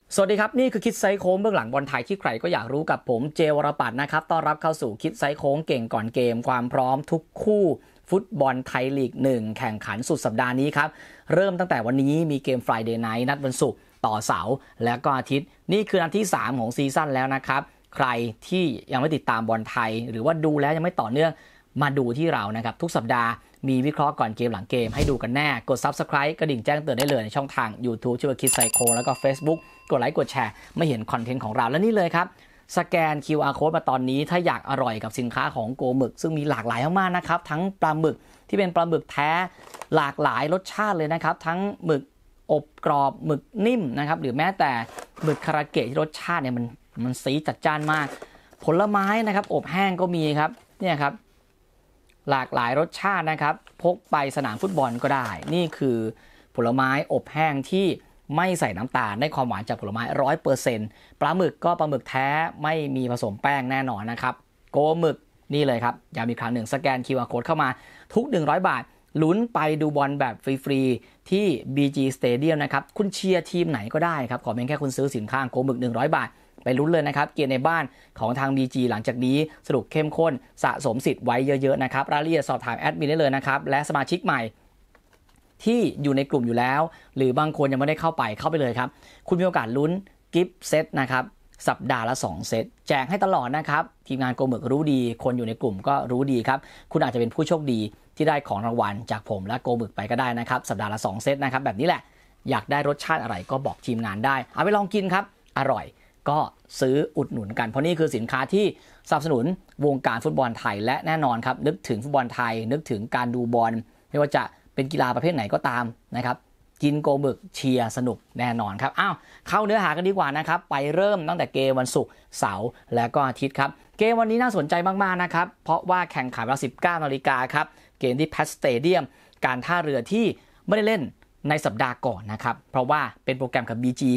สวัสดีครับนี่คือคิดไซโค้งเบื้องหลังบอลไทยที่ใครก็อยากรู้กับผมเจวรปัตน์นะครับต้อนรับเข้าสู่คิดไซโค้งเก่งก่อนเกมความพร้อมทุกคู่ฟุตบอลไทยลีก1แข่งขันสุดสัปดาห์นี้ครับเริ่มตั้งแต่วันนี้มีเกม Friday Night นัดวันศุกร์ต่อเสาร์แล้วก็อาทิตย์นี่คือนัดที่3ของซีซั่นแล้วนะครับใครที่ยังไม่ติดตามบอลไทยหรือว่าดูแล้วยังไม่ต่อเนื่องมาดูที่เรานะครับทุกสัปดาห์มีวิเคราะห์ก่อนเกมหลังเกมให้ดูกันแน่กด Subscribe กระดิ่งแจ้งเตือนได้เลยในช่องทาง YouTube ชื่อว่าคิดไซโคแล้วก็ Facebook กดไลค์กดแชร์ไม่เห็นคอนเทนต์ของเราและนี่เลยครับสแกน QR Code มาตอนนี้ถ้าอยากอร่อยกับสินค้าของโกหมึกซึ่งมีหลากหลายมากๆนะครับทั้งปลาหมึกที่เป็นปลาหมึกแท้หลากหลายรสชาติเลยนะครับทั้งหมึกอบกรอบหมึกนิ่มนะครับหรือแม้แต่หมึกคาราเกะที่รสชาติเนี่ยมันสีจัดจ้านมากผลไม้นะครับอบแห้งก็มีครับเนี่ยครับหลากหลายรสชาตินะครับพกไปสนามฟุตบอลก็ได้นี่คือผลไม้อบแห้งที่ไม่ใส่น้ำตาลได้ความหวานจากผลไม้ 100% ปลาหมึกก็ปลาหมึกแท้ไม่มีผสมแป้งแน่นอนนะครับโกหมึกนี่เลยครับย้ำอีกครั้งหนึ่งสแกน QR Code เข้ามาทุก100 บาทลุ้นไปดูบอลแบบฟรีๆที่ BG Stadium นะครับคุณเชียร์ทีมไหนก็ได้ครับขอเพียงแค่คุณซื้อสินค้าโกหมึก100 บาทไปลุ้นเลยนะครับเกมในบ้านของทาง BG หลังจากนี้สนุกเข้มข้นสะสมสิทธิ์ไว้เยอะๆนะครับรายละเอียดสอบถามแอดมินได้เลยนะครับและสมาชิกใหม่ที่อยู่ในกลุ่มอยู่แล้วหรือบางคนยังไม่ได้เข้าไปเลยครับคุณมีโอกาสลุ้นกิฟต์เซตนะครับสัปดาห์ละ2เซตแจกให้ตลอดนะครับทีมงานโกหมึกรู้ดีคนอยู่ในกลุ่มก็รู้ดีครับคุณอาจจะเป็นผู้โชคดีที่ได้ของรางวัลจากผมและโกหมึกไปก็ได้นะครับสัปดาห์ละ2เซตนะครับแบบนี้แหละอยากได้รสชาติอะไรก็บอกทีมงานได้เอาไปลองกินครับอร่อยก็ซื้ออุดหนุนกันเพราะนี่คือสินค้าที่สนับสนุนวงการฟุตบอลไทยและแน่นอนครับนึกถึงฟุตบอลไทยนึกถึงการดูบอลไม่ว่าจะเป็นกีฬาประเภทไหนก็ตามนะครับกินโกหมึกเชียร์สนุกแน่นอนครับอ้าวเข้าเนื้อหากันดีกว่านะครับไปเริ่มตั้งแต่เกมวันศุกร์เสาร์และก็อาทิตย์ครับเกมวันนี้น่าสนใจมากๆนะครับเพราะว่าแข่งขันเวลา 19 นาฬิกาครับเกมที่แพทสเตเดียมการท่าเรือที่ไม่ได้เล่นในสัปดาห์ก่อนนะครับเพราะว่าเป็นโปรแกรมกับ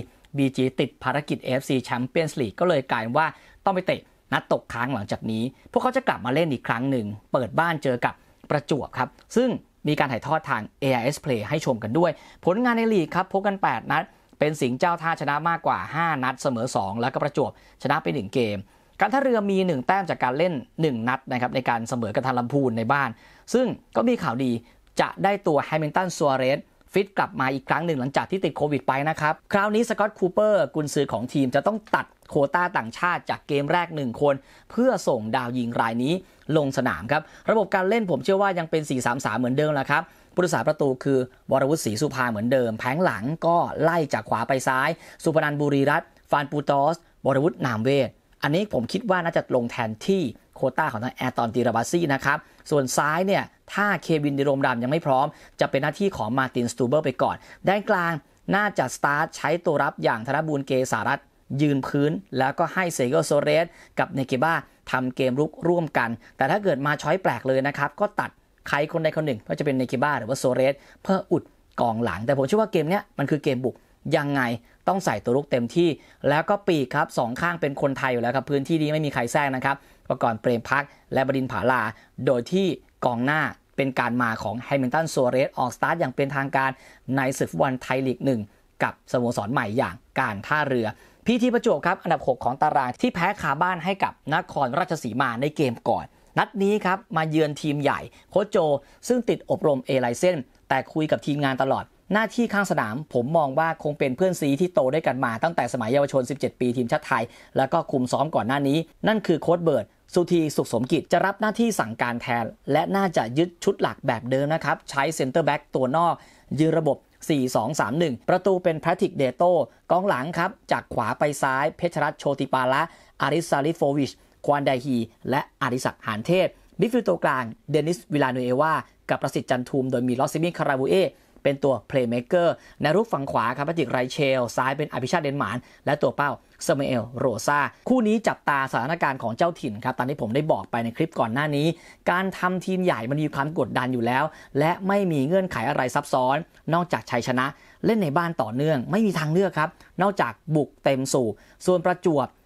BG ติดภารกิจ AFC Champions League ก็เลยกลายว่าต้องไปเตะนัดตกค้างหลังจากนี้พวกเขาจะกลับมาเล่นอีกครั้งหนึ่งเปิดบ้านเจอกับประจวบครับซึ่งมีการถ่ายทอดทาง AIS Play ให้ชมกันด้วยผลงานในลีกครับพบกัน8นัดเป็นสิงห์เจ้าท่าชนะมากกว่า5นัดเสมอ2แล้วก็ประจวบชนะไป1เกมการท่าเรือมี1แต้มจากการเล่น1นัดนะครับในการเสมอกับทางลำพูนในบ้านซึ่งก็มีข่าวดีจะได้ตัวแฮมิลตันซัวเรสฟิตกลับมาอีกครั้งหนึ่งหลังจากที่ติดโควิดไปนะครับคราวนี้สกอตต์คูเปอร์กุนซือของทีมจะต้องตัดโควต้าต่างชาติจากเกมแรก1คนเพื่อส่งดาวยิงรายนี้ลงสนามครับระบบการเล่นผมเชื่อว่ายังเป็น 4-3-3 เหมือนเดิมแหละครับผู้รักษาประตูคือวรวุฒิศรีสุภาเหมือนเดิมแผงหลังก็ไล่จากขวาไปซ้ายสุพนันท์บุรีรัตน์ฟานปูตอสวรวุฒินามเวทอันนี้ผมคิดว่าน่าจะลงแทนที่โควต้าของทางแอร์ตอนตีราบาซี่นะครับส่วนซ้ายเนี่ยถ้าเควินดิโรมดำยังไม่พร้อมจะเป็นหน้าที่ของมาร์ตินสตูเบอร์ไปก่อนด้านกลางน่าจะสตาร์ทใช้ตัวรับอย่างธนบูรเกษารัตน์ยืนพื้นแล้วก็ให้เซโกโซเรสกับเนเกบ้าทำเกมรุกร่วมกันแต่ถ้าเกิดมาช้อยแปลกเลยนะครับก็ตัดใครคนใดคนหนึ่งก็จะเป็นเนเกบ้าหรือว่าโซเรสเพื่ออุดกองหลังแต่ผมเชื่อว่าเกมนี้มันคือเกมบุกยังไงต้องใส่ตัวรุกเต็มที่แล้วก็ปีกครับ2ข้างเป็นคนไทยอยู่แล้วครับพื้นที่นี้ไม่มีใครแซงนะครับประกอบเปรมพักและบดินทร์ผาลาโดยที่กองหน้าเป็นการมาของแฮมิลตันซัวเรสออกสตาร์ทอย่างเป็นทางการในศึกฟุตบอลไทยลีก1กับสโมสรใหม่อย่างการท่าเรือพีทีประจวบครับอันดับ6ของตารางที่แพ้คาบ้านให้กับนครราชสีมาในเกมก่อนนัดนี้ครับมาเยือนทีมใหญ่โค้ชโจซึ่งติดอบรมไลเซนแต่คุยกับทีมงานตลอดหน้าที่ข้างสนามผมมองว่าคงเป็นเพื่อนซีที่โตด้วยกันมาตั้งแต่สมัยเยาวชน17ปีทีมชาติไทยแล้วก็คุมซ้อมก่อนหน้านี้นั่นคือโค้ชเบิร์ดสุธีสุขสมกิจจะรับหน้าที่สั่งการแทนและน่าจะยึดชุดหลักแบบเดิมนะครับใช้เซ็นเตอร์แบ็กตัวนอกยืนระบบ 4-2-3-1 ประตูเป็นแพทริกเดโต้กองหลังครับจากขวาไปซ้ายเพชรรัตน์โชติปาละอาริสซาลิโฟวิชควานไดฮีและอาริศักดิ์หานเทพมิดฟิลด์ตัวกลางเดนิสวิลาโนเอวากับประสิทธิ์จันทุมโดยมีลอสซิมิคาราบูเอเป็นตัวเพลย์เมคเกอร์ในรูปฝั่งขวาครับแพทริกไรเชลซ้ายเป็นอภิชาติเดนหมานและตัวเป้าซามูเอลโรซาคู่นี้จับตาสถานการณ์ของเจ้าถิ่นครับตามที่ผมได้บอกไปในคลิปก่อนหน้านี้การทำทีมใหญ่มันมีความกดดันอยู่แล้วและไม่มีเงื่อนไขอะไรซับซ้อนนอกจากชัยชนะเล่นในบ้านต่อเนื่องไม่มีทางเลือกครับนอกจากบุกเต็มสู่ส่วนประจวบ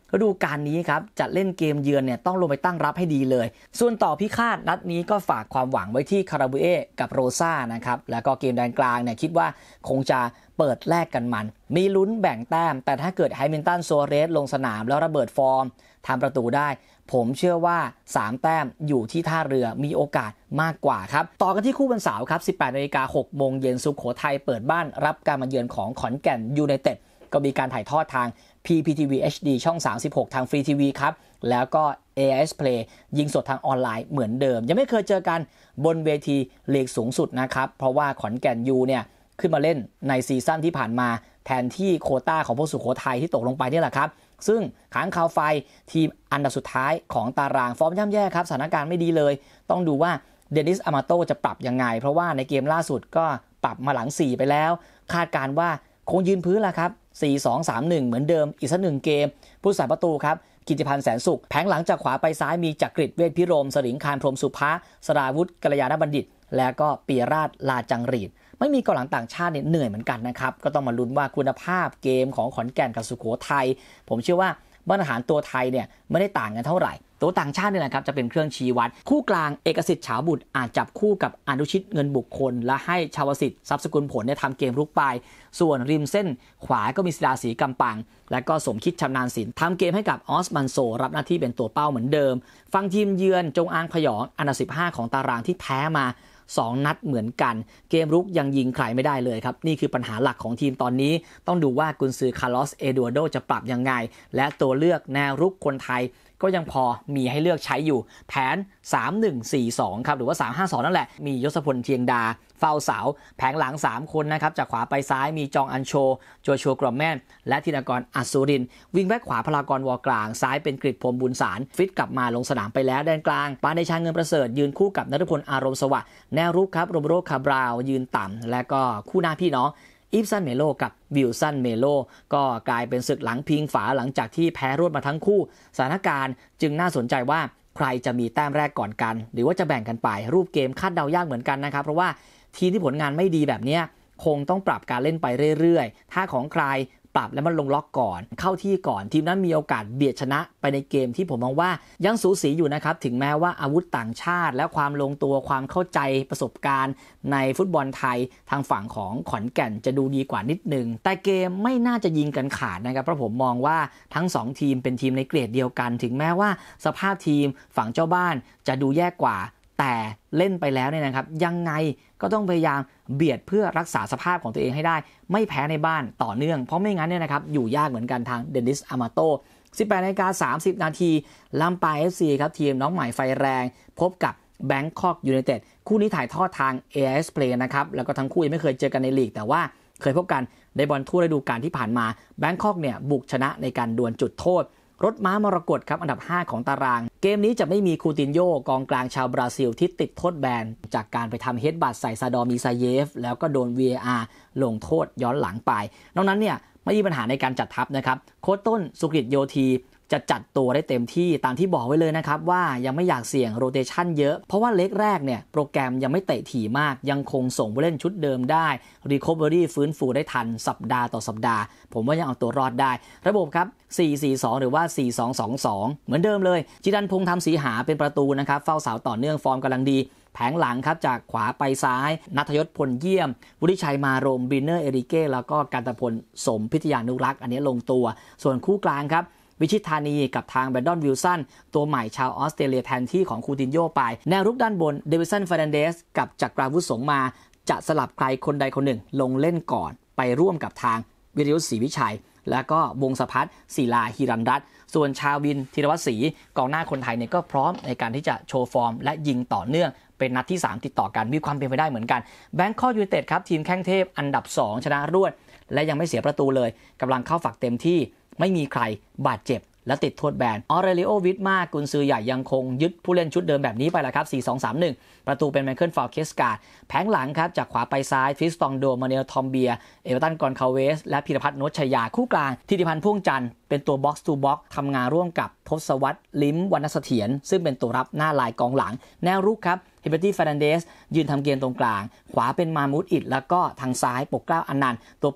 ฤดูกาลนี้ครับจะเล่นเกมเยือนเนี่ยต้องลงไปตั้งรับให้ดีเลยส่วนต่อพิฆาตนัดนี้ก็ฝากความหวังไว้ที่คาราบูเอกับโรซ่านะครับแล้วก็เกมแดนกลางเนี่ยคิดว่าคงจะเปิดแลกกันมันมีลุ้นแบ่งแต้มแต่ถ้าเกิดไฮมิลตัน ซัวเรสลงสนามแล้วระเบิดฟอร์มทำประตูได้ผมเชื่อว่า3แต้มอยู่ที่ท่าเรือมีโอกาสมากกว่าครับต่อกันที่คู่วันเสาร์ครับ 18:06 น.สุโขทัยเปิดบ้านรับการมาเยือนของขอนแก่นยูไนเต็ดก็มีการถ่ายทอดทาง PPTV HD ช่อง36ทางฟรีทีวีครับแล้วก็ AIS Play ยิงสดทางออนไลน์เหมือนเดิมยังไม่เคยเจอกันบนเวทีลีกสูงสุดนะครับเพราะว่าขอนแก่นยูเนี่ยขึ้นมาเล่นในซีซั่นที่ผ่านมาแทนที่โควต้าของพวกสุโขทัยที่ตกลงไปนี่แหละครับซึ่งค้างคาวไฟทีมอันดับสุดท้ายของตารางฟอร์มย่ำแย่ครับสถานการณ์ไม่ดีเลยต้องดูว่าเดนิส อามาโตจะปรับยังไงเพราะว่าในเกมล่าสุดก็ปรับมาหลัง4ไปแล้วคาดการว่าคงยืนพื้นละครับ 4-2-3-1 เหมือนเดิมอีกสัก1เกมผู้รักษาประตูครับกิติพันธ์แสนสุขแผงหลังจากขวาไปซ้ายมีจักริดเวชพิรมสริงคารพรหมสุภะสราวุธกัลยาณบัณฑิตแล้วก็ปียราชลาจังหรีดไม่มีกองหลังต่างชาติเนี่ยเหนื่อยเหมือนกันนะครับก็ต้องมาลุ้นว่าคุณภาพเกมของขอนแก่นกับสุโขทัยผมเชื่อว่ามาตรฐานตัวไทยเนี่ยไม่ได้ต่างกันเท่าไหร่ตัวต่างชาติเนี่ยนะครับจะเป็นเครื่องชี้วัดคู่กลางเอกสิทธิ์ฉาวบุตรอาจจับคู่กับอนุชิตเงินบุคคลและให้ชาวสิทธิ์ทรัพย์สกุลผลเนี่ยทำเกมรุกไปส่วนริมเส้นขวาก็มีศิลาศรีกำปังและก็สมคิดชำนาญศิลป์ทำเกมให้กับออสมันโซรับหน้าที่เป็นตัวเป้าเหมือนเดิมฟังทีมเยือนจงอางพยองอันดับ15ของตารางที่แพ้มา2นัดเหมือนกันเกมรุกยังยิงใครไม่ได้เลยครับนี่คือปัญหาหลักของทีมตอนนี้ต้องดูว่ากุนซือคาร์ลอส เอดูอาร์โดจะปรับยังไงและตัวเลือกแนวรุกคนไทยก็ยังพอมีให้เลือกใช้อยู่แผน 3-1-4-2 ครับหรือว่า 3-5-2 นั่นแหละมียศพลเทียงดาเฝ้าเสาแผงหลัง3คนนะครับจากขวาไปซ้ายมีจองอันโชโจชัวกรอมแมนและธินกรอัศรินวิงแบ็คขวาพลากรวอกลางซ้ายเป็นกฤษพรหมบุญสารฟิตกลับมาลงสนามไปแล้วแดนกลางปานเดชาเงินประเสริฐยืนคู่กับณฤพลอารมณ์สวัสดิ์แนวรุกครับโรเบโรคาบราวยืนต่ำและก็คู่หน้าพี่น้องอีฟซันเมโลกับวิลสันเมโลก็กลายเป็นศึกหลังพิงฝาหลังจากที่แพ้รวดมาทั้งคู่สถานการณ์จึงน่าสนใจว่าใครจะมีแต้มแรกก่อนกันหรือว่าจะแบ่งกันไปรูปเกมคาดเดายากเหมือนกันนะครับเพราะว่าทีมที่ผลงานไม่ดีแบบนี้คงต้องปรับการเล่นไปเรื่อยๆถ้าของใครปรับแล้วมันลงล็อกก่อนเข้าที่ก่อนทีมนั้นมีโอกาสเบียดชนะไปในเกมที่ผมมองว่ายังสูสีอยู่นะครับถึงแม้ว่าอาวุธต่างชาติและความลงตัวความเข้าใจประสบการณ์ในฟุตบอลไทยทางฝั่งของขอนแก่นจะดูดีกว่านิดนึงแต่เกมไม่น่าจะยิงกันขาดนะครับเพราะผมมองว่าทั้ง2ทีมเป็นทีมในเกรดเดียวกันถึงแม้ว่าสภาพทีมฝั่งเจ้าบ้านจะดูแย่กว่าแต่เล่นไปแล้วเนี่ยนะครับยังไงก็ต้องพยายามเบียดเพื่อรักษาสภาพของตัวเองให้ได้ไม่แพ้ในบ้านต่อเนื่องเพราะไม่งั้นเนี่ยนะครับอยู่ยากเหมือนกันทางเดนิส อามาโต 18:30 น.ลำปาง FC ครับทีมน้องใหม่ไฟแรงพบกับแบงคอกยูไนเต็ดคู่นี้ถ่ายทอดทาง AIS Play นะครับแล้วก็ทั้งคู่ยังไม่เคยเจอกันในลีกแต่ว่าเคยพบกันในบอลทั่วฤดูกาลที่ผ่านมาแบงคอกเนี่ยบุกชนะในการดวลจุดโทษรถม้ามรกตครับอันดับ5ของตารางเกมนี้จะไม่มีคูตินโญ่กองกลางชาวบราซิลที่ติดโทษแบนจากการไปทำเฮดบัตใส่ซาดอร์มิซาเยฟแล้วก็โดน VAR ลงโทษย้อนหลังไปนอกนั้นเนี่ยไม่มีปัญหาในการจัดทัพนะครับโค้ชต้นสุกฤตโยธีจะจัดตัวได้เต็มที่ตามที่บอกไว้เลยนะครับว่ายังไม่อยากเสี่ยงโรเตชันเยอะเพราะว่าเล็กแรกเนี่ยโปรแกรมยังไม่เตะถี่มากยังคงส่งผู้เล่นชุดเดิมได้รีคัฟเวอรี่ฟื้นฟูได้ทันสัปดาห์ต่อสัปดาห์ผมว่ายังเอาตัวรอดได้ระบบครับ 4-4-2 หรือว่า 4-2-2-2 เหมือนเดิมเลยจิรันพงษ์ทำศรีหาเป็นประตูนะครับเฝ้าเสาต่อเนื่องฟอร์มกำลังดีแผงหลังครับจากขวาไปซ้ายณัฐยศพลเยี่ยมวุฒิชัยมารมบินเนอร์เอริเก้แล้วก็กันตพลสมพิทยานุรักษ์อันนี้ลงตัวส่วนคู่กลางครับวิชิตธานีกับทางแบรนดอนวิลสันตัวใหม่ชาวออสเตรเลียแทนที่ของคูตินโญ่ไปแนวรุกด้านบนเดวิสัน เฟร์นันเดสกับจักราวุฒิสงมาจะสลับใครคนใดคนหนึ่งลงเล่นก่อนไปร่วมกับทางวิริยุทธศรีวิชัยแล้วก็วงศพัฒน์ศิลาหิรันรัตน์ส่วนชาวินธีรวัตรศรีกองหน้าคนไทยเนี่ยก็พร้อมในการที่จะโชว์ฟอร์มและยิงต่อเนื่องเป็นนัดที่3ติดต่อกันมีความเป็นไปได้เหมือนกันแบงคอกยูไนเต็ดครับทีมแข้งเทพอันดับ2ชนะรวดและยังไม่เสียประตูเลยกำลังเข้าฝักเต็มที่ไม่มีใครบาดเจ็บและติดโทษแบนออเรลิโอวิทมากุนซือใหญ่ยังคงยึดผู้เล่นชุดเดิมแบบนี้ไปแหละครับ 4-2-3-1 ประตูเป็นไมเคิลฟาวเคสการ์ดแผงหลังครับจากขวาไปซ้ายฟิสตองโดมาเนลทอมเบียเอเวอร์ตันกอนคาเวสและพิรพัฒน์โนชชยาคู่กลางธิติพันธ์พ่วงจันทร์เป็นตัวบ็อกซ์ทูบ็อกซ์ทำงานร่วมกับทศวรรษลิ้มวรรณเสถียรซึ่งเป็นตัวรับหน้าลายกองหลังแนวรุกครับเฮเบอร์ตี้ เฟร์นันเดสยืนทำเกมตรงกลางขวาเป็นมามูดอิดแล้วก็ทางซ้ายปกเกล้าอนันต์ตัวเป้า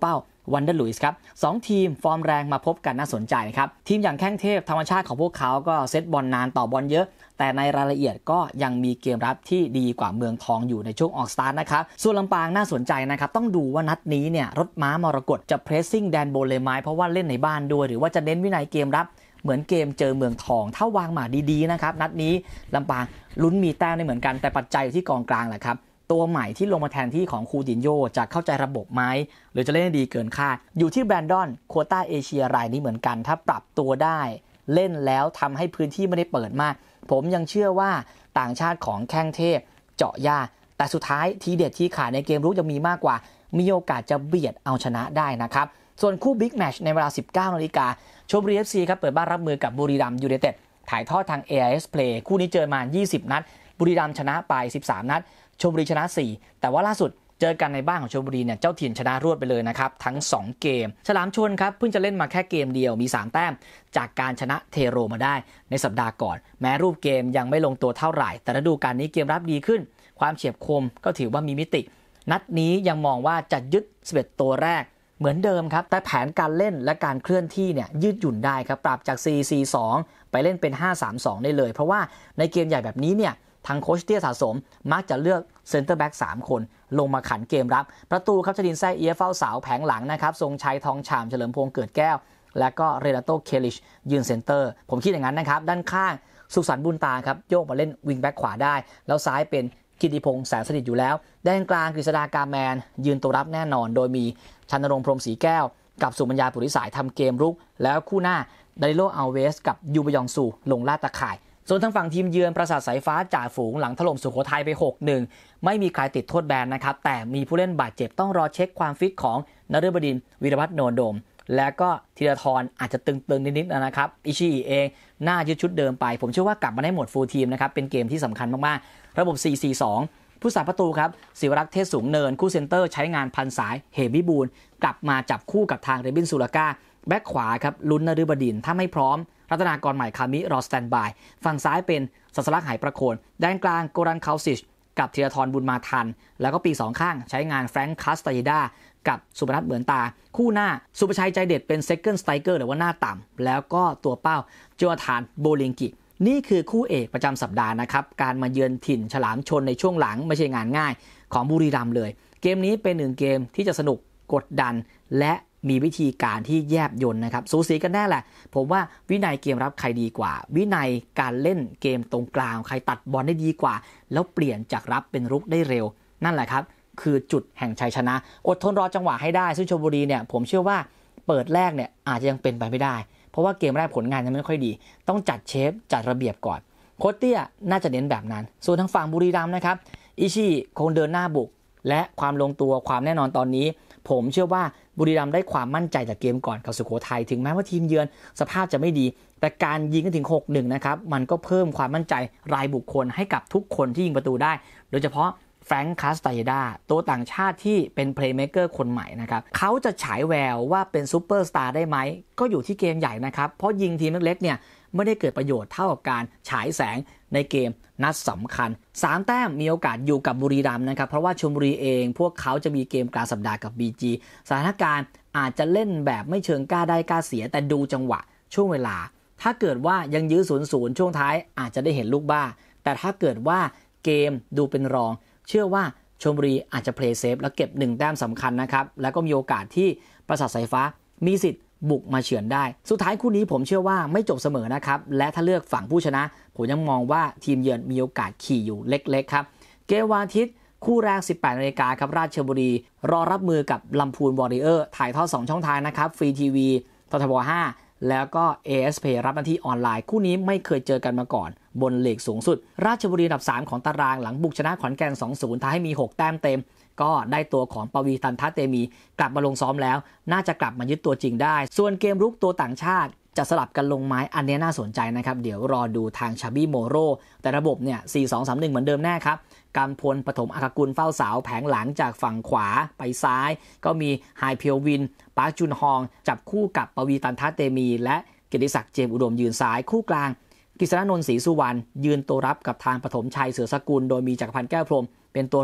วันเดอร์ลุยส์ครับ2ทีมฟอร์มแรงมาพบกันน่าสนใจครับทีมอย่างแข้งเทพธรรมชาติของพวกเขาก็เซตบอลนานต่อบอลเยอะแต่ในรายละเอียดก็ยังมีเกมรับที่ดีกว่าเมืองทองอยู่ในช่วงออกสตาร์ทนะครับส่วนลำปางน่าสนใจนะครับต้องดูว่านัดนี้เนี่ยรถม้ามรกตจะเพรสซิ่งแดนบนเลยไหมเพราะว่าเล่นในบ้านด้วยหรือว่าจะเน้นวินัยเกมรับเหมือนเกมเจอเมืองทองถ้าวางหมาดีๆนะครับนัดนี้ลำปางลุ้นมีแต้มได้เหมือนกันแต่ปัจจัยอยู่ที่กองกลางแหละครับตัวใหม่ที่ลงมาแทนที่ของคูตินโญ่จะเข้าใจระบบไหมหรือจะเล่นได้ดีเกินคาดอยู่ที่แบรนดอนโควต้าเอเชียรายนี้เหมือนกันถ้าปรับตัวได้เล่นแล้วทำให้พื้นที่ไม่ได้เปิดมากผมยังเชื่อว่าต่างชาติของแข้งเทพเจาะยากแต่สุดท้ายทีเด็ดที่ขาดในเกมรุกยังมีมากกว่ามีโอกาสจะเบียดเอาชนะได้นะครับส่วนคู่บิ๊กแมตช์ในเวลา 19 นาฬิกาชลบุรี FC ครับเปิดบ้านรับมือกับบุรีรัมย์ยูไนเต็ดถ่ายทอดทาง AIS Play คู่นี้เจอมา20 นัดบุรีรัมย์ชนะไป13 นัดชลบุรีชนะ4แต่ว่าล่าสุดเจอกันในบ้านของชลบุรีเนี่ยเจ้าถิ่นชนะรวดไปเลยนะครับทั้ง2เกมฉลามชนครับเพิ่งจะเล่นมาแค่เกมเดียวมี3แต้มจากการชนะเทโรมาได้ในสัปดาห์ก่อนแม้รูปเกมยังไม่ลงตัวเท่าไหร่แต่ฤดูกาลนี้เกมรับดีขึ้นความเฉียบคมก็ถือว่ามีมิตินัดนี้ยังมองว่าจะยึด11ตัวแรกเหมือนเดิมครับแต่แผนการเล่นและการเคลื่อนที่เนี่ยยืดหยุ่นได้ครับปรับจาก 4-4-2 ไปเล่นเป็น 5-3-2 ได้เลยเพราะว่าในเกมใหญ่แบบนี้เนี่ยทางโคชเตี้ยสะสมมักจะเลือกเซนเตอร์แบ็ก3คนลงมาขันเกมรับประตูครับชดินแซ่เอียเฝ้าเสาแผงหลังนะครับทรงชัยทองฉ่ำเฉลิมพงษ์เกิดแก้วและก็เรนาโตเคลิชยืนเซนเตอร์ผมคิดอย่างนั้นนะครับด้านข้างสุขสันต์บุญตาครับโยกมาเล่นวิงแบ็กขวาได้แล้วซ้ายเป็นกิติพงษ์แสนสนิทอยู่แล้วด้านกลางกฤษฎากาแมนยืนตัวรับแน่นอนโดยมีชันนรงค์พรหมศรีแก้วกับสุมัญญาปุริสายทำเกมรุกแล้วคู่หน้าดาริโลอัลเวสกับยูบยองซูลงลาดตะข่ายส่วนทางฝั่งทีมเยือนปราสาทสายฟ้าจ่าฝูงหลังถล่มสุโขทัยไป 6-1 ไม่มีใครติดโทษแบนนะครับแต่มีผู้เล่นบาดเจ็บต้องรอเช็คความฟิตของนฤบดินทร์วีรวัฒน์โนโดมและก็ธีรทรอาจจะตึงๆนิดๆนะครับอิชิอิเองน่ายึดชุดเดิมไปผมเชื่อว่ากลับมาได้หมดฟูลทีมนะครับเป็นเกมที่สำคัญมากๆระบบ 4-4-2 ผู้สาประตูครับศิวรักษ์เทศสูงเนินคู่เซนเตอร์ใช้งานพันสายเหมวิบูลย์กลับมาจับคู่กับทางเรบินซูลาก้าแบ็คขวาครับลุ้นนฤบดินทร์ถ้าไม่พร้อมรัตนากรใหม่คามิรอสแตนบายฝั่งซ้ายเป็นสัสลักไหประโคนด้านกลางโกรันคาซิชกับธีรทรบุญมาทันแล้วก็ปี2ข้างใช้งานแฟรงค์คาสตาเยดากับสุพนัทเหมือนตาคู่หน้าสุภชัยใจเด็ดเป็นเซคันด์สไตรเกอร์หรือว่าหน้าต่ำแล้วก็ตัวเป้าโจนาธานโบลิงกินี่คือคู่เอกประจำสัปดาห์นะครับการมาเยือนถิ่นฉลามชนในช่วงหลังไม่ใช่งานง่ายของบุรีรัมย์เลยเกมนี้เป็น1เกมที่จะสนุกกดดันและมีวิธีการที่แยบยลนะครับสูสีกันแน่แหละผมว่าวินัยเกมรับใครดีกว่าวินัยการเล่นเกมตรงกลางใครตัดบอลได้ดีกว่าแล้วเปลี่ยนจากรับเป็นรุกได้เร็วนั่นแหละครับคือจุดแห่งชัยชนะอดทนรอจังหวะให้ได้ซึ่งชลบุรีเนี่ยผมเชื่อว่าเปิดแรกเนี่ยอาจจะยังเป็นไปไม่ได้เพราะว่าเกมแรกผลงานยังไม่ค่อยดีต้องจัดเชฟจัดระเบียบก่อนโค้ชเตี้ยน่าจะเน้นแบบนั้นส่วนทางฝั่งบุรีรัมย์นะครับอิชิคงเดินหน้าบุกและความลงตัวความแน่นอนตอนนี้ผมเชื่อว่าบุรีรัมย์ได้ความมั่นใจจากเกมก่อนกับสุโขทัยถึงแม้ว่าทีมเยือนสภาพจะไม่ดีแต่การยิงกันถึง 6-1 นะครับมันก็เพิ่มความมั่นใจรายบุคคลให้กับทุกคนที่ยิงประตูได้โดยเฉพาะแฟรงค์คาสตาเยดาตัวต่างชาติที่เป็นเพลย์เมคเกอร์คนใหม่นะครับเขาจะฉายแววว่าเป็นซูเปอร์สตาร์ได้ไหมก็อยู่ที่เกมใหญ่นะครับเพราะยิงทีมเล็กๆเนี่ยไม่ได้เกิดประโยชน์เท่ากับการฉายแสงในเกมนัดสำคัญ3แต้มมีโอกาสอยู่กับบุรีรัมย์นะครับเพราะว่าชลบุรีเองพวกเขาจะมีเกมกลางสัปดาห์กับ BG สถานการณ์อาจจะเล่นแบบไม่เชิงกล้าได้กล้าเสียแต่ดูจังหวะช่วงเวลาถ้าเกิดว่ายังยื้อ 0-0 ช่วงท้ายอาจจะได้เห็นลูกบ้าแต่ถ้าเกิดว่าเกมดูเป็นรองเชื่อว่าชลบุรีอาจจะเพลย์เซฟแล้วเก็บ1แต้มสำคัญนะครับแล้วก็มีโอกาสที่ปราสาทสายฟ้ามีสิทธิ์บุกมาเฉือนได้สุดท้ายคู่นี้ผมเชื่อว่าไม่จบเสมอนะครับและถ้าเลือกฝั่งผู้ชนะผมยังมองว่าทีมเยือนมีโอกาสขี่อยู่เล็กๆครับเกมวันอาทิตย์คู่แรก 18 นาฬิกาครับราชบุรีรอรับมือกับลำพูนวอริเออร์ถ่ายทอด2ช่องทางนะครับฟรีทีวีททบ5แล้วก็ AS Play รับหน้าที่ออนไลน์คู่นี้ไม่เคยเจอกันมาก่อนบนลีกสูงสุดราชบุรีอันดับ3ของตารางหลังบุกชนะขอนแก่น 2-0 ทำให้มี6แต้มเต็มก็ได้ตัวของปวีตันทเตมีกลับมาลงซ้อมแล้วน่าจะกลับมายึดตัวจริงได้ส่วนเกมรุกตัวต่างชาติจะสลับกันลงไม้อันนี้น่าสนใจนะครับเดี๋ยวรอดูทางชาบี้โมโรแต่ระบบเนี่ย 4-2-3-1 เหมือนเดิมแน่ครับกำพลปฐมอัครกุลเฝ้าเสาแผงหลังจากฝั่งขวาไปซ้ายก็มีไฮเพียววินปาร์คจุนฮองจับคู่กับปวีตันทเตมีและเกียรติศักดิ์เจมส์อุดมยืนซ้ายคู่กลางกฤษณนนท์ศรีสุวรรณยืนตัวรับกับทางปฐมชัยเสือสกุลโดยมีจักรพันธ์แก้วพรหมเป็นตัวรุก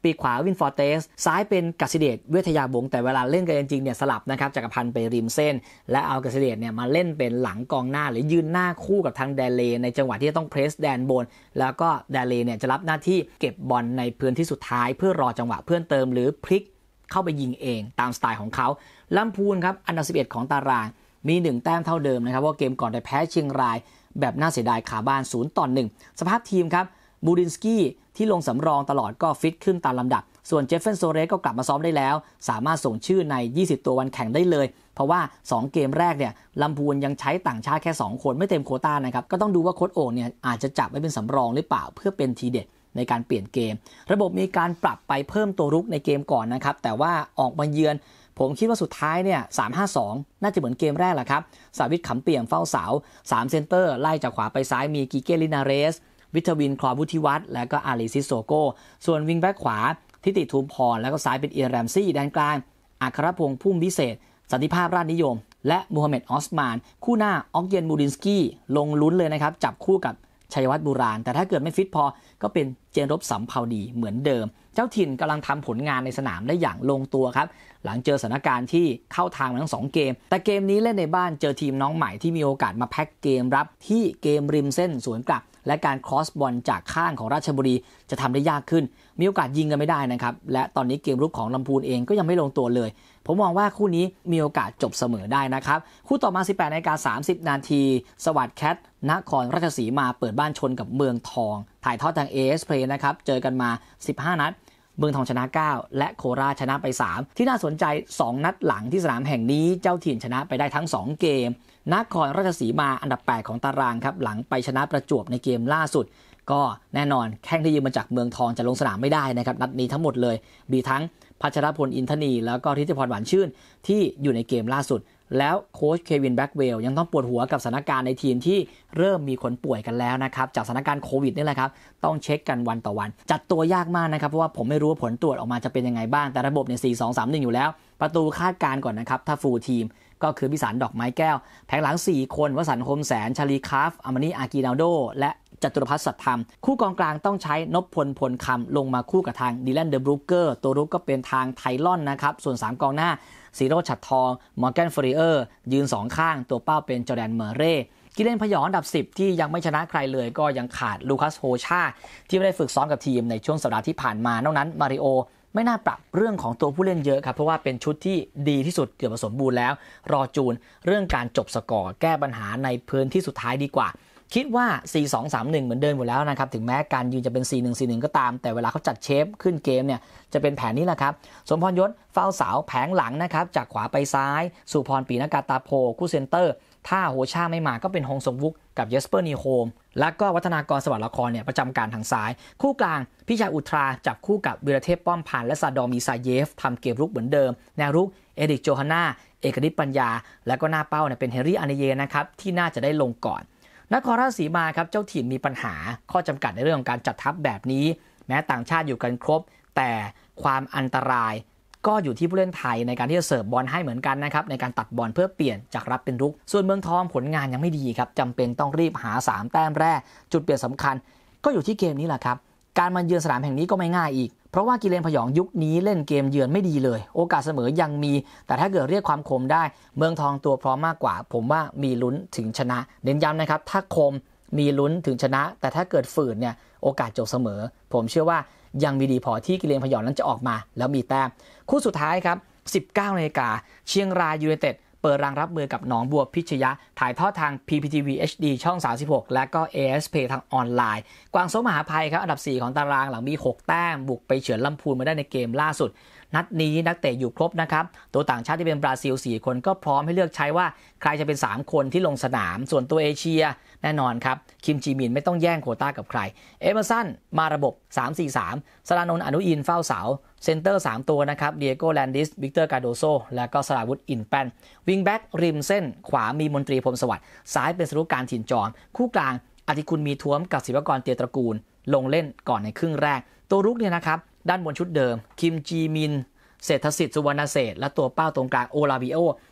ปีกขวาวินฟอร์เตสซ้ายเป็นกสิเดชเวทยาบงแต่เวลาเล่นกันจริงๆเนี่ยสลับนะครับจักรพันธ์ไปริมเส้นและเอากสิเดชเนี่ยมาเล่นเป็นหลังกองหน้าหรือยืนหน้าคู่กับทางแดเลในจังหวะที่จะต้องเพรสแดนบนแล้วก็แดเลเนี่ยจะรับหน้าที่เก็บบอลในพื้นที่สุดท้ายเพื่อรอจังหวะเพื่อนเติมหรือพลิกเข้าไปยิงเองตามสไตล์ของเขาลำพูนครับอันดับ11ของตารางมี1แต้มเท่าเดิมนะครับว่าเกมก่อนได้แพ้เชียงรายแบบน่าเสียดายขาบ้าน0-1สภาพทีมครับบูรินสกี้ที่ลงสำรองตลอดก็ฟิตขึ้นตามลำดับส่วนเจฟเฟนโซเรสก็กลับมาซ้อมได้แล้วสามารถส่งชื่อใน20ตัววันแข่งได้เลยเพราะว่า2เกมแรกเนี่ยลำพูนยังใช้ต่างชาติแค่2คนไม่เต็มโควต้านะครับก็ต้องดูว่าโค้ชโอ่งเนี่ยอาจจะจับไว้เป็นสำรองหรือเปล่าเพื่อเป็นทีเด็ดในการเปลี่ยนเกมระบบมีการปรับไปเพิ่มตัวรุกในเกมก่อนนะครับแต่ว่าออกมาเยือนผมคิดว่าสุดท้ายเนี่ย 3-5-2 น่าจะเหมือนเกมแรกแหละครับสาวิทขำเปี่ยมเฝ้าเสา3เซนเตอร์ไล่จากขวาไปซ้ายมีกิเกลินาเรสวิทวินคลอบุธิวัฒน์และก็อาลีซิโซโกส่วนวิงแบ็กขวาทิติทูมพรแล้วก็ซ้ายเป็นเอียแรมซี่แดนกลางอัครพงษ์พุ่มวิเศษสันติภาพราชนิยมและมูฮัมเหม็ดออสมานคู่หน้าออกเยนมูดินสกี้ลงลุ้นเลยนะครับจับคู่กับชัยวัฒน์บุราณแต่ถ้าเกิดไม่ฟิตพอก็เป็นเจนรบสำเภาดีเหมือนเดิมเจ้าถิ่นกำลังทำผลงานในสนามได้อย่างลงตัวครับหลังเจอสถานการณ์ที่เข้าทางทั้ง2เกมแต่เกมนี้เล่นในบ้านเจอทีมน้องใหม่ที่มีโอกาสมาแพ็คเกมรับที่เกมริมเส้นสวนกลับและการครอสบอลจากข้างของราชบุรีจะทำได้ยากขึ้นมีโอกาสยิงกันไม่ได้นะครับและตอนนี้เกมรุกของลำพูนเองก็ยังไม่ลงตัวเลยผมมองว่าคู่นี้มีโอกาสจบเสมอได้นะครับคู่ต่อมา 18:30 นาทีสวัสดิ์แคทนครราชสีมาเปิดบ้านชนกับเมืองทองถ่ายทอดทาง AS Play นะครับเจอกันมา15นัดเมืองทองชนะ9และโคราชชนะไป3ที่น่าสนใจ2นัดหลังที่สนามแห่งนี้เจ้าถิ่นชนะไปได้ทั้ง2เกมนครราชสีมาอันดับ8ของตารางครับหลังไปชนะประจวบในเกมล่าสุดก็แน่นอนแข้งที่ยืมมาจากเมืองทองจะลงสนามไม่ได้นะครับนัดนี้ทั้งหมดเลยมีทั้งพัชรพลอินทนีแล้วก็ฤทธิพรหวานชื่นที่อยู่ในเกมล่าสุดแล้วโค้ชเควินแบ็กเวลยังต้องปวดหัวกับสถานการณ์ในทีมที่เริ่มมีคนป่วยกันแล้วนะครับจากสถานการณ์โควิดนี่แหละครับต้องเช็คกันวันต่อวันจัดตัวยากมากนะครับเพราะว่าผมไม่รู้ว่าผลตรวจออกมาจะเป็นยังไงบ้างแต่ระบบเนี่ย4-2-3-1อยู่แล้วประตูคาดการก่อนนะครับถ้าฟูลทีมก็คือพิสารดอกไม้แก้วแผงหลัง4คนวสันต์คมแสนชาลีคาฟอามานีอากีนาโดและจตุรพัฒน์สัตย์ธรรมคู่กองกลางต้องใช้นพพลพลคำลงมาคู่กับทางดิแลนเดอบรูเกอร์ตัวรุกก็เป็นทางไทลอนนะครับส่วน3กองหน้าซีโร่ฉัตรทองมอร์แกนฟรีเออร์ยืน2ข้างตัวเป้าเป็นจอร์แดนเมอร์เร่กิเลนพยองอันดับ10ที่ยังไม่ชนะใครเลยก็ยังขาดลูคัสโฮชาที่ไม่ได้ฝึกซ้อมกับทีมในช่วงสัปดาห์ที่ผ่านมานอกนั้นมาริโอไม่น่าปรับเรื่องของตัวผู้เล่นเยอะครับเพราะว่าเป็นชุดที่ดีที่สุดเกือบสมบูรณ์แล้วรอจูนเรื่องการจบสกอร์แก้ปัญหาในพื้นที่สุดท้ายดีกว่าคิดว่า 4-2-3-1 เหมือนเดิมหมดแล้วนะครับถึงแม้การยืนจะเป็น 4-1-4-1 ก็ตามแต่เวลาเขาจัดเชฟขึ้นเกมเนี่ยจะเป็นแผนนี้แหละครับสมพรยศเฝ้าเสาแผงหลังนะครับจากขวาไปซ้ายสุพรปีนากาตาโพคู่เซนเตอร์ถ้าโฮชาไม่มาก็เป็นฮงซงวุกกับเยสเปอร์นีโฮมและก็วัฒนากรสวัสดิ์ละครเนี่ยประจำการทางซ้ายคู่กลางพิชัยอุทราจับคู่กับวีรเทพป้อมพันธ์และซาดอร์มีซาเยฟทำเกมรุกเหมือนเดิมแนวรุกเอริกโจฮาน่าเอกนิตปัญญาและก็หน้าเป้าเนี่ยเป็นเฮนรี่อาเนเยนะครับที่น่าจะได้ลงก่อนนครราชสีมาครับเจ้าถิ่นมีปัญหาข้อจำกัดในเรื่องของการจัดทัพแบบนี้แม้ต่างชาติอยู่กันครบแต่ความอันตรายก็อยู่ที่ผู้เล่นไทยในการที่จะเสิร์ฟบอลให้เหมือนกันนะครับในการตัดบอลเพื่อเปลี่ยนจากรับเป็นรุกส่วนเมืองทองผลงานยังไม่ดีครับจำเป็นต้องรีบหา3แต้มแรกจุดเปลี่ยนสำคัญก็อยู่ที่เกมนี้แหละครับการมาเยือนสนามแห่งนี้ก็ไม่ง่ายอีกเพราะว่ากิเลนพยองยุคนี้เล่นเกมเยือนไม่ดีเลยโอกาสเสมอยังมีแต่ถ้าเกิดเรียกความคมได้เมืองทองตัวพร้อมมากกว่าผมว่ามีลุ้นถึงชนะเน้นย้ำนะครับถ้าคมมีลุ้นถึงชนะแต่ถ้าเกิดฝืนเนี่ยโอกาสจบเสมอผมเชื่อว่ายังมีดีพอที่กิเลนพยองนั้นจะออกมาแล้วมีแต้มคู่สุดท้ายครับ 19 นาฬิกาเชียงรายยูไนเต็ดเปิดรังรับมือกับหนองบัวพิชยะถ่ายทอดทาง PPTV HD ช่อง36และก็ AS Play ทางออนไลน์กวางโซมหาภัยครับอันดับ4ของตารางหลังมี6แต้มบุกไปเฉือนลำพูนมาได้ในเกมล่าสุดนัดนี้นักเตะอยู่ครบนะครับตัวต่างชาติที่เป็นบราซิล4คนก็พร้อมให้เลือกใช้ว่าใครจะเป็น3คนที่ลงสนามส่วนตัวเอเชียแน่นอนครับคิมจีมินไม่ต้องแย่งโควต้ากับใครเอเมอร์สันมาระบบ 3-4-3 สรานนท์อนุอินเฝ้าเสาเซนเตอร์3ตัวนะครับเดียโกแลนดิสวิกเตอร์กาโดโซและก็สราวุธอินแป้นวิงแบ็กริมเส้นขวามีมนตรีพรหมสวัสดิ์ซ้ายเป็นสรุการถิ่นจอมคู่กลางอธิคุณมีท้วมกับศิวกรเตียตระกูลลงเล่นก่อนในครึ่งแรกตัวรุกเนี่ยนะครับด้านบนชุดเดิมคิมจีมินเศรษฐสิทธิ์สุวรรณเศรษฐ์และตัวเป้าตรงกลางโอลาวิโอ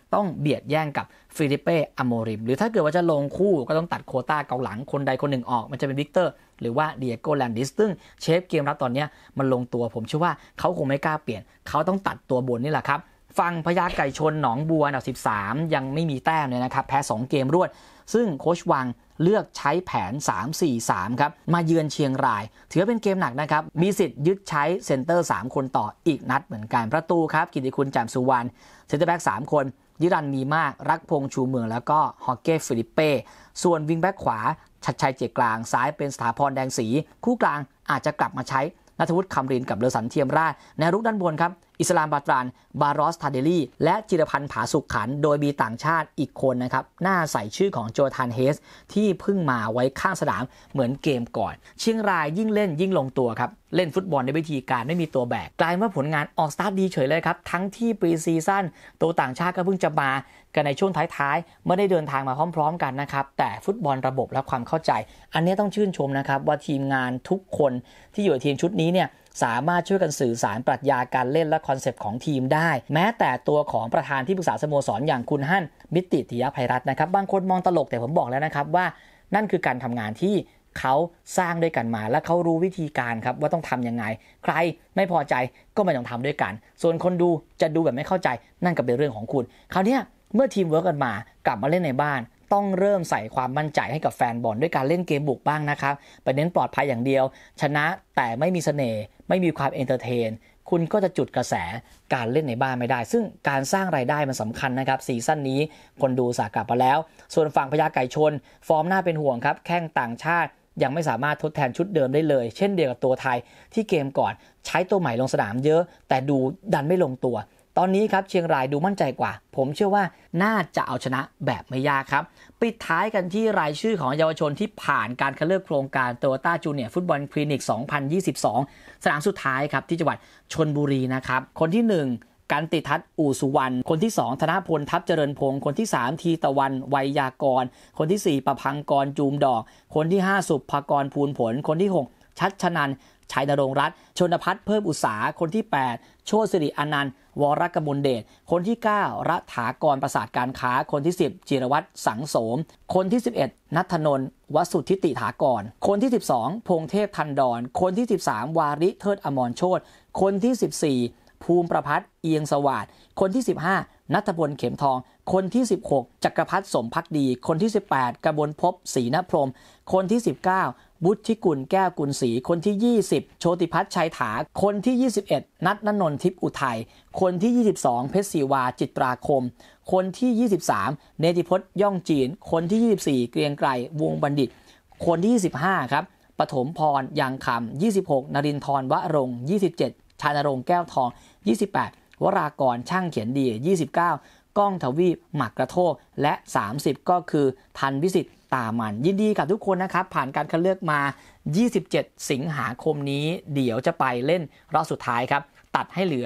ต้องเบียดแย่งกับฟิลิเป้อโมริมหรือถ้าเกิดว่าจะลงคู่ก็ต้องตัดโควต้าเกาหลังคนใดคนหนึ่งออกมันจะเป็นวิกเตอร์หรือว่าเดียโกแลนดิสซึ่งเชฟเกมรับตอนนี้มันลงตัวผมเชื่อว่าเขาคงไม่กล้าเปลี่ยนเขาต้องตัดตัวบนนี่แหละครับฝั่งพญาไก่ชนหนองบัวอันดับ13ยังไม่มีแต้มเลยนะครับแพ้2เกมรวดซึ่งโค้ชวังเลือกใช้แผน 3-4-3 ครับมาเยือนเชียงรายถือเป็นเกมหนักนะครับมีสิทธิ์ยึดใช้เซนเตอร์3คนต่ออีกนัดเหมือนกันประตูครับกิติคุณแจ่มสุวรรณเซนเตอร์แบ็ก3คนยิรันมีมากรักพงษ์ชูเมืองแล้วก็ฮอกเก้ฟิลิปเป้ส่วนวิงแบ็กขวาชัดชัยเจกลางซ้ายเป็นสถาพรแดงศรีคู่กลางอาจจะกลับมาใช้ณัฐวุฒิคำรินกับเลอสันเทียมราชในรุกด้านบนครับอิสลามบาตรานบารอสทาเดลี่และจิรพันธ์ผาสุขขันโดยมีต่างชาติอีกคนนะครับหน้าใส่ชื่อของโจธานเฮสที่เพิ่งมาไว้ข้างสนามเหมือนเกมก่อนเชียงรายยิ่งเล่นยิ่งลงตัวครับเล่นฟุตบอลในวิธีการไม่มีตัวแบกกลายว่าผลงานออกสตาร์ทดีเฉยเลยครับทั้งที่ปรีซีซั่นตัวต่างชาติก็เพิ่งจะมากันในช่วงท้ายๆไม่ได้เดินทางมาพร้อมๆกันนะครับแต่ฟุตบอลระบบและความเข้าใจอันนี้ต้องชื่นชมนะครับว่าทีมงานทุกคนที่อยู่ในทีมชุดนี้เนี่ยสามารถช่วยกันสื่อสารปรัชญาการเล่นและคอนเซปต์ของทีมได้แม้แต่ตัวของประธานที่ปรึกษาสโมสรอย่างคุณฮั่นมิตติติยภัยรัตน์นะครับบางคนมองตลกแต่ผมบอกแล้วนะครับว่านั่นคือการทำงานที่เขาสร้างด้วยกันมาและเขารู้วิธีการครับว่าต้องทำยังไงใครไม่พอใจก็ไม่ต้องทำด้วยกันส่วนคนดูจะดูแบบไม่เข้าใจนั่นก็เป็นเรื่องของคุณคราวนี้เมื่อทีมเวิร์กกันมากลับมาเล่นในบ้านต้องเริ่มใส่ความมั่นใจให้กับแฟนบอลด้วยการเล่นเกมบุกบ้างนะครับไปเน้นปลอดภัยอย่างเดียวชนะแต่ไม่มีเสน่ห์ไม่มีความเอนเตอร์เทนคุณก็จะจุดกระแสการเล่นในบ้านไม่ได้ซึ่งการสร้างรายได้มันสำคัญนะครับซีซั่นนี้คนดูสากลับมาแล้วส่วนฝั่งพญาไก่ชนฟอร์มน่าเป็นห่วงครับแข้งต่างชาติยังไม่สามารถทดแทนชุดเดิมได้เลยเช่นเดียวกับตัวไทยที่เกมก่อนใช้ตัวใหม่ลงสนามเยอะแต่ดูดันไม่ลงตัวตอนนี้ครับเชียงรายดูมั่นใจกว่าผมเชื่อว่าน่าจะเอาชนะแบบไม่ยากครับปิดท้ายกันที่รายชื่อของเยาวชนที่ผ่านการคัดเลือกโครงการ Toyota Junior Football Clinic 2022 สนามสุดท้ายครับที่จังหวัดชลบุรีนะครับคนที่1กันติทัศน์อู่สุวรรณคนที่2ธนพลทัพเจริญพงศ์คนที่3ทีตะวันไวยากรคนที่4ประพังกรจูมดอกคนที่5สุภกรภูลผลคนที่6ชัชนันท์ชัยนรงค์รัตน์ชนภัทรเพิ่มอุตสาคนที่8โชติสิริอนันต์วรกมลเดชคนที่9รัฐากรประสาทการค้าคนที่10จิรวัตรสังโสมคนที่11ณัฐนนท์วสุทธิติถากรคนที่12พงเทพทันดรคนที่13วาริเทิดอมรโชติคนที่14ภูมิประภัสเอียงสวัสดิ์คนที่15ณัฐพลเข็มทองคนที่16จักรพัฒน์สมภักดีคนที่18กบลภพศรีนพรหมคนที่19บุธิกุลแก้วกุลศรีคนที่20โชติพัฒน์ชัยถาคนที่21นัทณนนท์ทิพย์อุทัยคนที่22เพชรศรีวาจิตราคมคนที่23เนติพจน์ย่องจีนคนที่24เกรียงไกรวงบัณฑิตคนที่25ครับปฐมพรยังคำ26นรินทร์วรงค์27ชานรงค์แก้วทอง28วรากรช่างเขียนดี29ก้องทวีปหมักกระโทกและ30ก็คือทันวิสิทธิ์ตามันยินดีกับทุกคนนะครับผ่านการคัดเลือกมา27สิงหาคมนี้เดี๋ยวจะไปเล่นรอบสุดท้ายครับตัดให้เหลือ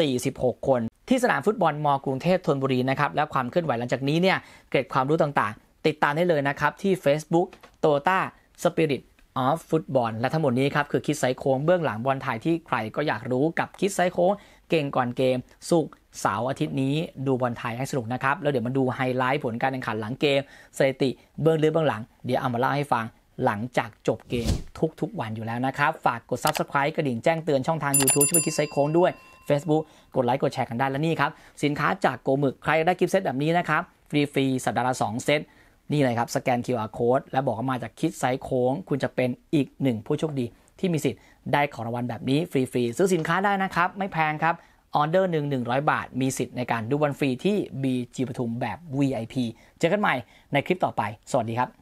46คนที่สนามฟุตบอลม.กรุงเทพธนบุรีนะครับและความเคลื่อนไหวหลังจากนี้เนี่ยเกร็ดความรู้ต่างๆติดตามได้เลยนะครับที่ Facebook Toyota Spirit of Football และทั้งหมดนี้ครับคือคิดไซโค้งเบื้องหลังบอลไทยที่ใครก็อยากรู้กับคิดไซโค้งเก่งก่อนเกมศุกร์เสาร์อาทิตย์นี้ดูบอลไทยให้สนุกนะครับแล้วเดี๋ยวมาดูไฮไลท์ผลการแข่งขันหลังเกมสถิติเบื้องลึกเบื้องหลังเดี๋ยวเอามาเล่าให้ฟังหลังจากจบเกมทุกวันอยู่แล้วนะครับฝากกด Subscribe กระดิ่งแจ้งเตือนช่องทาง YouTube ช่วยคิดไซโค้งด้วย Facebook กดไลค์กดแชร์กันได้และนี่ครับสินค้าจากโกหมึกใครได้กิฟต์เซตแบบนี้นะครับฟรีๆสัปดาห์ละ2เซตนี่เลยครับสแกน QR Code แล้วบอกว่ามาจากคิดไซโค้งคุณจะเป็นอีก1ผู้โชคดีที่มีสิทธิ์ได้ของรางวัลแบบนี้ฟรีๆซื้อสินค้าได้นะครับไม่แพงครับออเดอร์100 บาทมีสิทธิ์ในการดูบอลฟรีที่ BG ปทุมแบบ VIP เจอกันใหม่ในคลิปต่อไปสวัสดีครับ